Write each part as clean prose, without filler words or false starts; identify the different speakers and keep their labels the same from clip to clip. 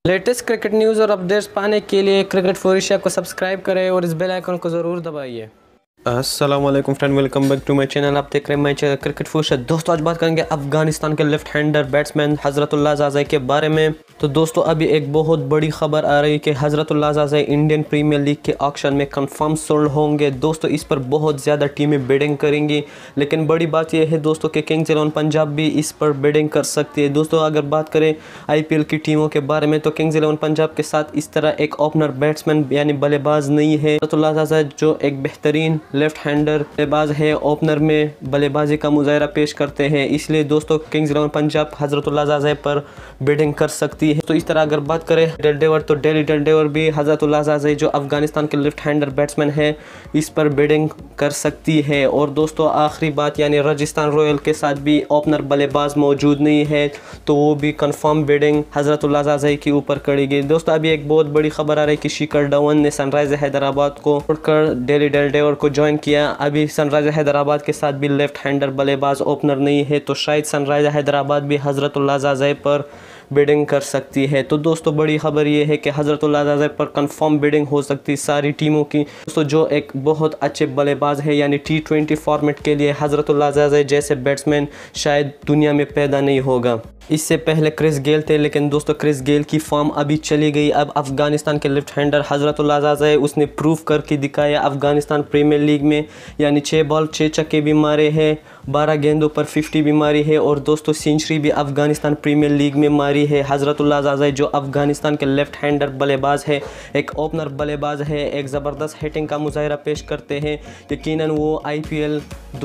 Speaker 1: Latest cricket news और updates पाने के लिए क्रिकेट फॉर एशिया को सब्सक्राइब करें और इस बेल आइकन को ज़रूर दबाइए। अस्सलाम वालेकुम friend, welcome back to my channel. आप देख रहे हैं my channel cricket for Asia. दोस्तों आज बात करेंगे अफगानिस्तान के left hander batsman Hazratullah Zazai के बारे में। तो दोस्तों अभी एक बहुत बड़ी खबर आ रही है कि Hazratullah Zazai Indian Premier League के ऑक्शन में कंफर्म सोल्ड होंगे। दोस्तों इस पर बहुत ज़्यादा टीमें बिडिंग करेंगी, लेकिन बड़ी बात यह है दोस्तों कि किंग्स 11 पंजाब भी इस पर बिडिंग कर सकती है। दोस्तों अगर बात करें IPL की टीमों के बारे में तो किंग्स 11 पंजाब के साथ इस तरह एक ओपनर बैट्समैन यानी बल्लेबाज नहीं है। हज़रतुल्लाह ज़ाज़ई जो एक बेहतरीन लेफ्ट हैंडर बल्लेबाज है, ओपनर में बल्लेबाजी का मुजाहरा पेश करते हैं, इसलिए दोस्तों किंग्स 11 पंजाब हज़रतुल्लाह ज़ाज़ई पर बिडिंग कर सकती है। तो इस तरह अगर बात करें डेल्डेवर तो डेली डेल्डेवर भी हज़रतुल्लाह ज़ाज़ई जो अफगानिस्तान के लेफ्ट हैंडर बैट्समैन है इस पर बिडिंग कर सकती है। और दोस्तों आखिरी बात यानी राजस्थान रॉयल के साथ भी ओपनर बल्लेबाज मौजूद नहीं है, तो वो भी कंफर्म बिडिंग हज़रतुल्लाह ज़ाज़ई के ऊपर करेगी। दोस्तों अभी एक बहुत बड़ी खबर आ रही है कि शिखर धवन ने सनराइज़र हैदराबाद को छोड़कर डेली डेल्डेवर को ज्वाइन किया। अभी सनराइज़र हैदराबाद के साथ भी लेफ्ट हैंडर बल्लेबाज ओपनर नहीं है, तो शायद सनराइज़र हैदराबाद भी हज़रतुल्लाह ज़ाज़ई पर बिडिंग कर सकती है। तो दोस्तों बड़ी खबर ये है कि हज़रतुल्लाह ज़ाज़ई पर कंफर्म बिडिंग हो सकती है सारी टीमों की। दोस्तों जो एक बहुत अच्छे बल्लेबाज है यानी T20 फॉर्मेट के लिए हज़रतुल्लाह ज़ाज़ई जैसे बैट्समैन शायद दुनिया में पैदा नहीं होगा। इससे पहले क्रिस गेल थे, लेकिन दोस्तों क्रिस गेल की फॉर्म अभी चली गई। अब अफगानिस्तान के लेफ्ट हैंडर हज़रतुल्लाह ज़ाज़ई उसने प्रूव करके दिखाया अफगानिस्तान प्रीमियर लीग में, यानी 6 बॉल 6 छक्के भी मारे हैं, 12 गेंदों पर 50 भी मारी है और दोस्तों सेंचुरी भी अफगानिस्तान प्रीमियर लीग में मारी है। हज़रतुल्लाह ज़ाज़ई जो अफगानिस्तान के लेफ्ट हैंडर बल्लेबाज है, एक ओपनर बल्लेबाज है, एक ज़बरदस्त हिटिंग का मुजाहरा पेश करते हैं। यकीनन वो IPL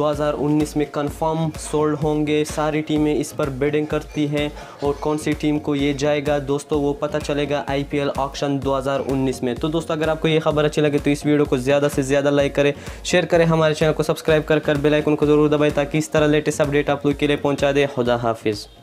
Speaker 1: 2019 में कंफर्म सोल्ड होंगे। सारी टीमें इस पर बिडिंग करती हैं और कौन सी टीम को ये जाएगा दोस्तों वो पता चलेगा IPL ऑक्शन 2019 में। तो दोस्तों अगर आपको ये खबर अच्छी लगे तो इस वीडियो को ज़्यादा से ज़्यादा लाइक करें, शेयर करें, हमारे चैनल को सब्सक्राइब कर बेल आइकन को ज़रूर दबाएं ताकि इस तरह लेटेस्ट अपडेट आप लोग के लिए पहुंचा दे। खुदा हाफिज़।